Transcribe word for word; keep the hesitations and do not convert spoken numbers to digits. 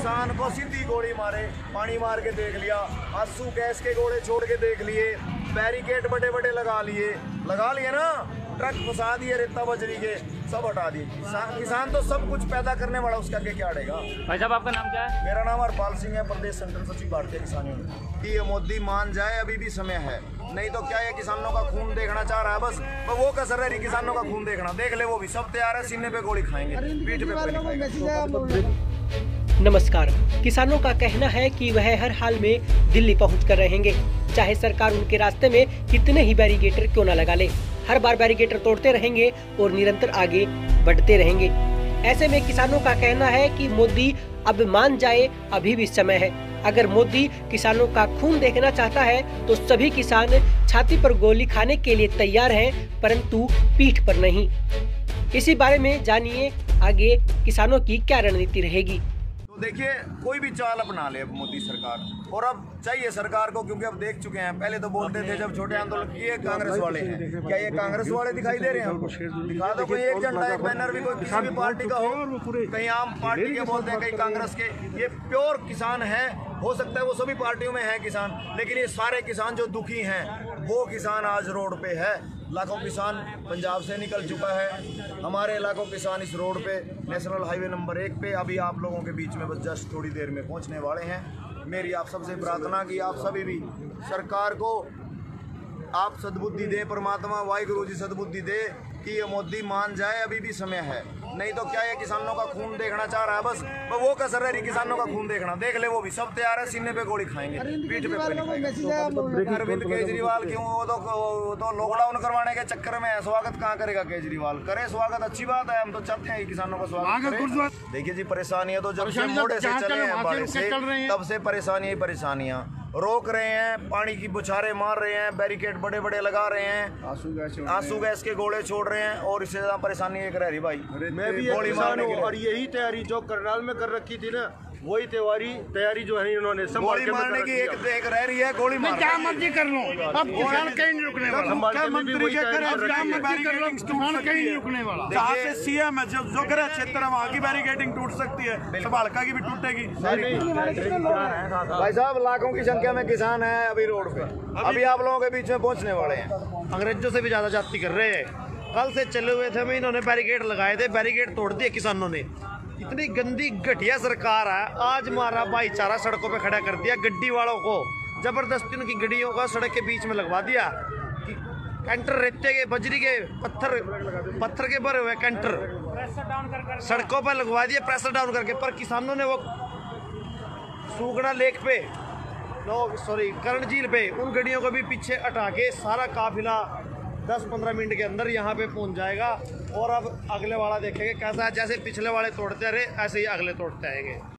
किसान को सीधी गोली मारे, पानी मार के देख लिया, आंसू गैस के गोले छोड़ के देख लिए, बैरिकेड बड़े बड़े लगा लिए लगा लिए ना, ट्रक फंसा दिए रेता बजरी के, सब हटा दिए। किसान किसान तो सब कुछ पैदा करने वाला, उसके आगे क्या अड़ेगा। भाई साहब आपका नाम क्या है? मेरा नाम हरपाल सिंह है, प्रदेश सेंट्रल सचिव भारतीय किसान यूनियन। कि ये मोदी मान जाए, अभी भी समय है, नहीं तो क्या ये किसानों का खून देखना चाह रहा है, बस वो कसर रही किसानों का खून देखना, देख ले वो भी सब तैयार है, सीने पे गोली खाएंगे, पीठ पे गोली। नमस्कार। किसानों का कहना है कि वह हर हाल में दिल्ली पहुँच कर रहेंगे, चाहे सरकार उनके रास्ते में कितने ही बैरिकेटर क्यों न लगा ले, हर बार बैरिकेटर तोड़ते रहेंगे और निरंतर आगे बढ़ते रहेंगे। ऐसे में किसानों का कहना है कि मोदी अब मान जाए, अभी भी समय है। अगर मोदी किसानों का खून देखना चाहता है तो सभी किसान छाती पर गोली खाने के लिए तैयार हैं, परंतु पीठ पर नहीं। इसी बारे में जानिए आगे किसानों की क्या रणनीति रहेगी। देखिए, कोई भी चाल अपना ले अब मोदी सरकार, और अब चाहिए सरकार को, क्योंकि अब देख चुके हैं। पहले तो बोलते थे जब छोटे आंदोलन किए कांग्रेस वाले हैं, क्या ये कांग्रेस वाले दिखाई दे रहे हैं हमको? दिखा दो कोई एक झंडा, एक बैनर भी कोई किसी भी पार्टी का हो, कहीं आम पार्टी के बोलते हैं, कहीं कांग्रेस के। ये प्योर किसान है, हो सकता है वो सभी पार्टियों में है किसान, लेकिन ये सारे किसान जो दुखी हैं वो किसान आज रोड पे है। लाखों किसान पंजाब से निकल चुका है, हमारे लाखों किसान इस रोड पे नेशनल हाईवे नंबर एक पे अभी आप लोगों के बीच में बस जस्ट थोड़ी देर में पहुंचने वाले हैं। मेरी आप सबसे प्रार्थना कि आप सभी भी सरकार को आप सद्बुद्धि दे, परमात्मा वाहिगुरु जी सद्बुद्धि दे कि ये मोदी मान जाए, अभी भी समय है, नहीं तो क्या ये किसानों का खून देखना चाह रहा है, बस वो कसर रही किसानों का खून देखना, देख ले वो भी सब तैयार है, सीने पे गोली खाएंगे, पीठ पे गोली। अरविंद केजरीवाल क्यों, वो तो वो तो लॉकडाउन करवाने के चक्कर में है, स्वागत कहाँ करेगा केजरीवाल? करे स्वागत, अच्छी बात है, हम तो चाहते हैं किसानों का स्वागत करें। देखिए जी, परेशानियां तो जब से मोड़े से चले हैं, बारिश से तब से परेशानियां परेशानियां रोक रहे हैं, पानी की बुछारे मार रहे हैं, बैरिकेड बड़े बड़े लगा रहे हैं, आंसू गैस के गोले छोड़ रहे हैं, और इससे ज्यादा परेशानी एक रह रही भाई। मैं भी एक किसान हूँ, और यही तैयारी जो करनाल में कर रखी थी ना, वही तैयारी तैयारी जो है इन्होंने गोली मारने की एक एक रह रही है, गोली मार क्या मर्जी कर लो, अब किसान कहीं नहीं रुकने वाला। मुख्यमंत्री के करे क्या मर्जी कर लो, किसान कहीं नहीं रुकने वाला। जहाँ से सीएम है, जो जो गृह क्षेत्र है, वहाँ की बैरिकेडिंग टूट सकती है, सवालका की भी टूटेगी। भाई साहब, लाखों की संख्या में किसान है अभी रोड पे, अभी आप लोगों के बीच में पहुँचने वाले हैं। अंग्रेजों से भी ज्यादा जाति कर रहे हैं। कल से चले हुए थे, इन्होंने बैरिकेड लगाए थे, बैरिकेड तोड़ दिए किसानों ने। इतनी गंदी घटिया सरकार है, आज हमारा भाईचारा सड़कों पे खड़ा कर दिया, गड्डी वालों को जबरदस्ती उनकी गड्डियों का सड़क के बीच में लगवा दिया कि कैंटर रेते के, बजरी के, पत्थर पत्थर के भरे हुए कैंटर सड़कों पर लगवा दिए, प्रेशर डाउन करके। पर किसानों ने वो सूगड़ा लेक पे, नो सॉरी करण झील पे, उन गड्डियों को भी पीछे हटा के सारा काफिला दस पंद्रह मिनट के अंदर यहाँ पे पहुँच जाएगा। और अब अगले वाला देखेंगे कैसा है, जैसे पिछले वाले तोड़ते रहे ऐसे ही अगले तोड़ते आएंगे।